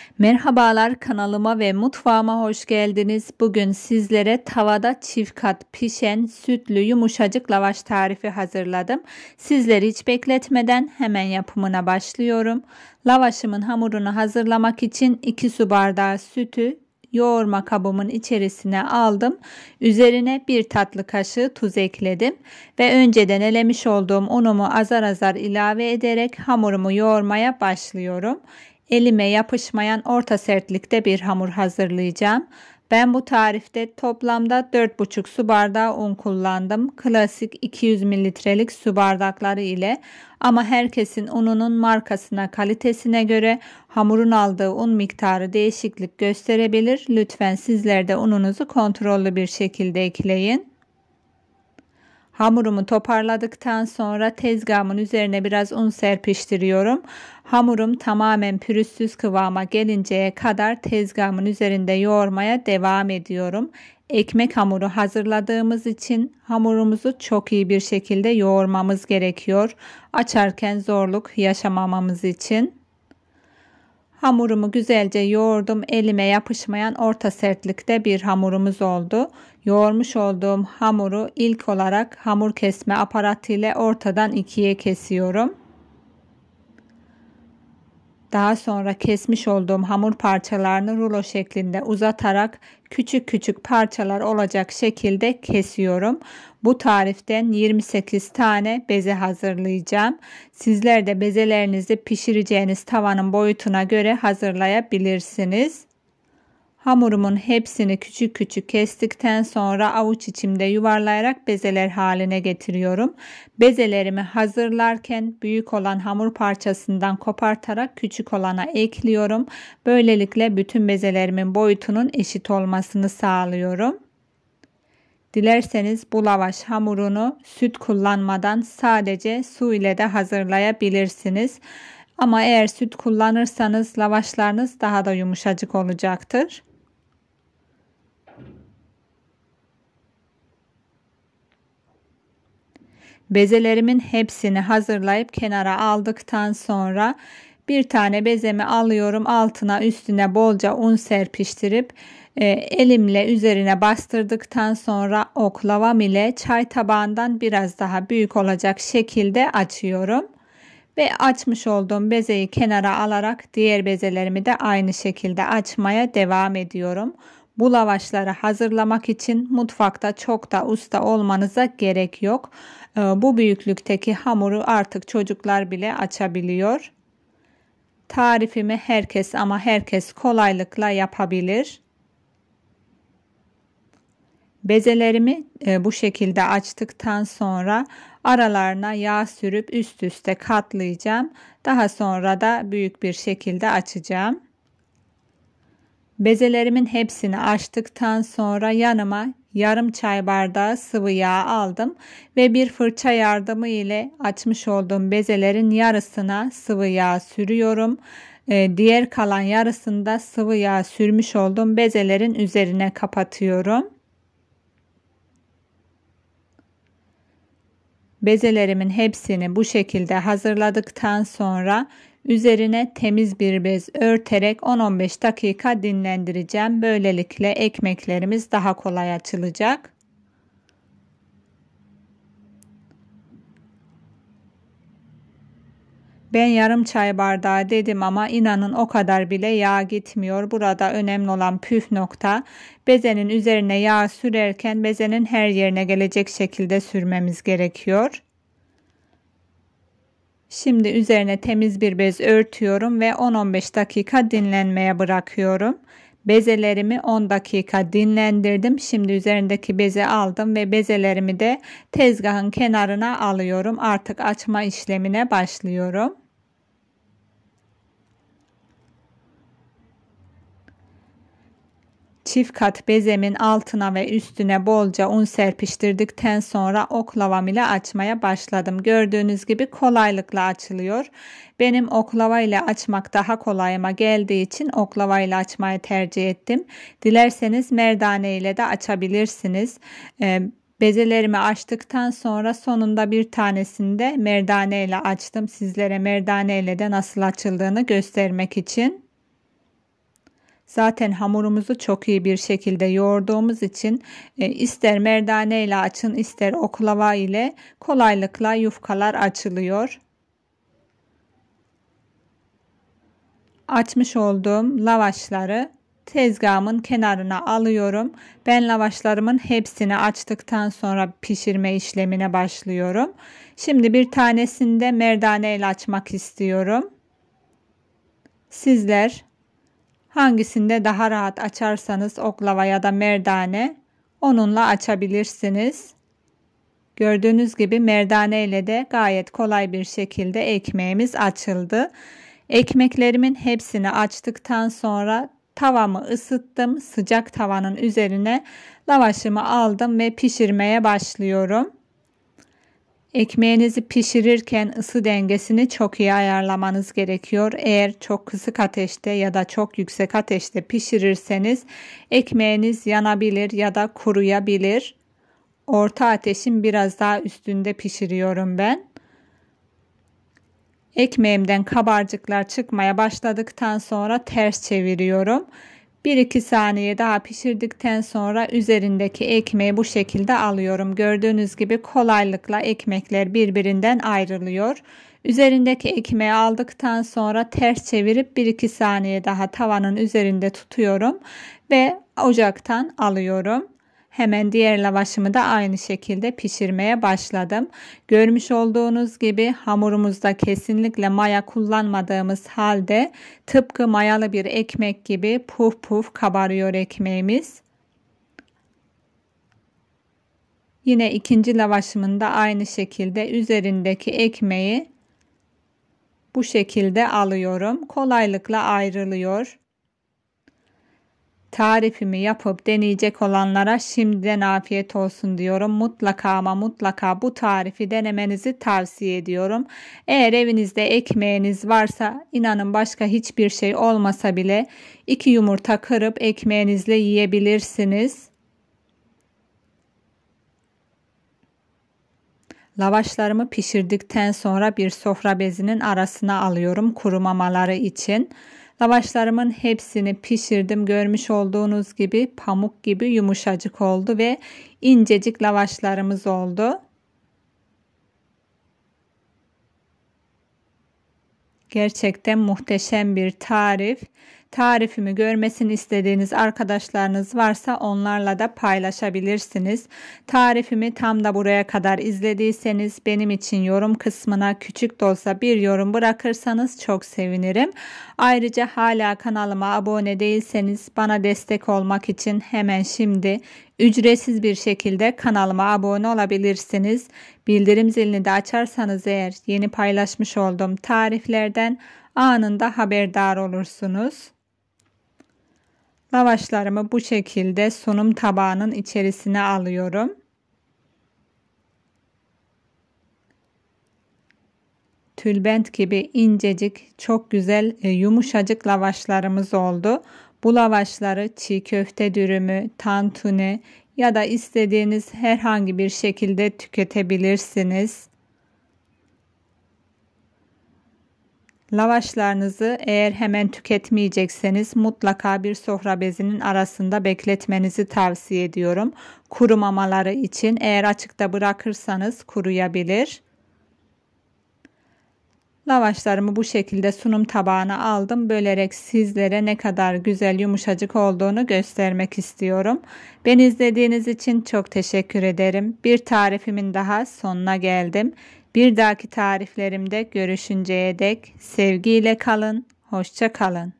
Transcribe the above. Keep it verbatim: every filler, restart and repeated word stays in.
Merhabalar, kanalıma ve mutfağıma hoş geldiniz. Bugün sizlere tavada çift kat pişen sütlü yumuşacık lavaş tarifi hazırladım. Sizleri hiç bekletmeden hemen yapımına başlıyorum. Lavaşımın hamurunu hazırlamak için iki su bardağı sütü yoğurma kabımın içerisine aldım. Üzerine bir tatlı kaşığı tuz ekledim ve önceden elemiş olduğum unumu azar azar ilave ederek hamurumu yoğurmaya başlıyorum. Elime yapışmayan orta sertlikte bir hamur hazırlayacağım. Ben bu tarifte toplamda dört buçuk su bardağı un kullandım. Klasik iki yüz mililitrelik su bardakları ile, ama herkesin ununun markasına, kalitesine göre hamurun aldığı un miktarı değişiklik gösterebilir. Lütfen sizler de ununuzu kontrollü bir şekilde ekleyin. Hamurumu toparladıktan sonra tezgahımın üzerine biraz un serpiştiriyorum. Hamurum tamamen pürüzsüz kıvama gelinceye kadar tezgahımın üzerinde yoğurmaya devam ediyorum. Ekmek hamuru hazırladığımız için hamurumuzu çok iyi bir şekilde yoğurmamız gerekiyor. Açarken zorluk yaşamamamız için. Hamurumu güzelce yoğurdum. Elime yapışmayan orta sertlikte bir hamurumuz oldu. Yoğurmuş olduğum hamuru ilk olarak hamur kesme aparatı ile ortadan ikiye kesiyorum. Daha sonra kesmiş olduğum hamur parçalarını rulo şeklinde uzatarak küçük küçük parçalar olacak şekilde kesiyorum. Bu tariften yirmi sekiz tane beze hazırlayacağım. Sizler de bezelerinizi pişireceğiniz tavanın boyutuna göre hazırlayabilirsiniz. Hamurumun hepsini küçük küçük kestikten sonra avuç içimde yuvarlayarak bezeler haline getiriyorum. Bezelerimi hazırlarken büyük olan hamur parçasından kopartarak küçük olana ekliyorum. Böylelikle bütün bezelerimin boyutunun eşit olmasını sağlıyorum. Dilerseniz bu lavaş hamurunu süt kullanmadan sadece su ile de hazırlayabilirsiniz. Ama eğer süt kullanırsanız lavaşlarınız daha da yumuşacık olacaktır. Bezelerimin hepsini hazırlayıp kenara aldıktan sonra bir tane bezemi alıyorum. Altına üstüne bolca un serpiştirip e, elimle üzerine bastırdıktan sonra oklavam ile çay tabağından biraz daha büyük olacak şekilde açıyorum. Ve açmış olduğum bezeyi kenara alarak diğer bezelerimi de aynı şekilde açmaya devam ediyorum. Bu lavaşları hazırlamak için mutfakta çok da usta olmanıza gerek yok. Bu büyüklükteki hamuru artık çocuklar bile açabiliyor. Tarifimi herkes ama herkes kolaylıkla yapabilir. Bezelerimi bu şekilde açtıktan sonra aralarına yağ sürüp üst üste katlayacağım. Daha sonra da büyük bir şekilde açacağım. Bezelerimin hepsini açtıktan sonra yanıma yarım çay bardağı sıvı yağ aldım ve bir fırça yardımı ile açmış olduğum bezelerin yarısına sıvı yağ sürüyorum. Diğer kalan yarısında sıvı yağ sürmüş olduğum bezelerin üzerine kapatıyorum. Bezelerimin hepsini bu şekilde hazırladıktan sonra üzerine temiz bir bez örterek on on beş dakika dinlendireceğim. Böylelikle ekmeklerimiz daha kolay açılacak. Ben yarım çay bardağı dedim ama inanın o kadar bile yağ gitmiyor. Burada önemli olan püf nokta, bezenin üzerine yağ sürerken bezenin her yerine gelecek şekilde sürmemiz gerekiyor. Şimdi üzerine temiz bir bez örtüyorum ve on on beş dakika dinlenmeye bırakıyorum. Bezelerimi on dakika dinlendirdim. Şimdi üzerindeki bezi aldım ve bezelerimi de tezgahın kenarına alıyorum. Artık açma işlemine başlıyorum. Çift kat bezemin altına ve üstüne bolca un serpiştirdikten sonra oklavam ile açmaya başladım. Gördüğünüz gibi kolaylıkla açılıyor. Benim oklava ile açmak daha kolayıma geldiği için oklava ile açmayı tercih ettim. Dilerseniz merdane ile de açabilirsiniz. Ee, Bezelerimi açtıktan sonra sonunda bir tanesini de merdane ile açtım. Sizlere merdane ile de nasıl açıldığını göstermek için. Zaten hamurumuzu çok iyi bir şekilde yoğurduğumuz için e, ister merdane ile açın, ister oklava ile kolaylıkla yufkalar açılıyor. Açmış olduğum lavaşları tezgahımın kenarına alıyorum. Ben lavaşlarımın hepsini açtıktan sonra pişirme işlemine başlıyorum. Şimdi bir tanesini de merdane ile açmak istiyorum. Sizler hangisinde daha rahat açarsanız oklava ya da merdane onunla açabilirsiniz. Gördüğünüz gibi merdane ile de gayet kolay bir şekilde ekmeğimiz açıldı. Ekmeklerimin hepsini açtıktan sonra tavamı ısıttım. Sıcak tavanın üzerine lavaşımı aldım ve pişirmeye başlıyorum. Ekmeğinizi pişirirken ısı dengesini çok iyi ayarlamanız gerekiyor. Eğer çok kısık ateşte ya da çok yüksek ateşte pişirirseniz ekmeğiniz yanabilir ya da kuruyabilir. Orta ateşin biraz daha üstünde pişiriyorum ben. Ekmeğimden kabarcıklar çıkmaya başladıktan sonra ters çeviriyorum. bir iki saniye daha pişirdikten sonra üzerindeki ekmeği bu şekilde alıyorum. Gördüğünüz gibi kolaylıkla ekmekler birbirinden ayrılıyor. Üzerindeki ekmeği aldıktan sonra ters çevirip bir iki saniye daha tavanın üzerinde tutuyorum ve ocaktan alıyorum. Hemen diğer lavaşımı da aynı şekilde pişirmeye başladım. Görmüş olduğunuz gibi hamurumuzda kesinlikle maya kullanmadığımız halde tıpkı mayalı bir ekmek gibi puf puf kabarıyor ekmeğimiz. Yine ikinci lavaşımın da aynı şekilde üzerindeki ekmeği bu şekilde alıyorum. Kolaylıkla ayrılıyor. Tarifimi yapıp deneyecek olanlara şimdiden afiyet olsun diyorum. Mutlaka ama mutlaka bu tarifi denemenizi tavsiye ediyorum. Eğer evinizde ekmeğiniz varsa inanın başka hiçbir şey olmasa bile iki yumurta kırıp ekmeğinizle yiyebilirsiniz. Lavaşlarımı pişirdikten sonra bir sofra bezinin arasına alıyorum kurumamaları için. Lavaşlarımın hepsini pişirdim. Görmüş olduğunuz gibi pamuk gibi yumuşacık oldu ve incecik lavaşlarımız oldu. Gerçekten muhteşem bir tarif. Tarifimi görmesini istediğiniz arkadaşlarınız varsa onlarla da paylaşabilirsiniz. Tarifimi tam da buraya kadar izlediyseniz benim için yorum kısmına küçük de olsa bir yorum bırakırsanız çok sevinirim. Ayrıca hala kanalıma abone değilseniz bana destek olmak için hemen şimdi ücretsiz bir şekilde kanalıma abone olabilirsiniz. Bildirim zilini de açarsanız eğer yeni paylaşmış olduğum tariflerden anında haberdar olursunuz. Lavaşlarımı bu şekilde sunum tabağının içerisine alıyorum. Tülbent gibi incecik, çok güzel, yumuşacık lavaşlarımız oldu. Bu lavaşları çiğ köfte dürümü, tantuni ya da istediğiniz herhangi bir şekilde tüketebilirsiniz. Lavaşlarınızı eğer hemen tüketmeyecekseniz mutlaka bir sofra bezinin arasında bekletmenizi tavsiye ediyorum. Kurumamaları için eğer açıkta bırakırsanız kuruyabilir. Lavaşlarımı bu şekilde sunum tabağına aldım. Bölerek sizlere ne kadar güzel yumuşacık olduğunu göstermek istiyorum. Beni izlediğiniz için çok teşekkür ederim. Bir tarifimin daha sonuna geldim. Bir dahaki tariflerimde görüşünceye dek sevgiyle kalın, hoşça kalın.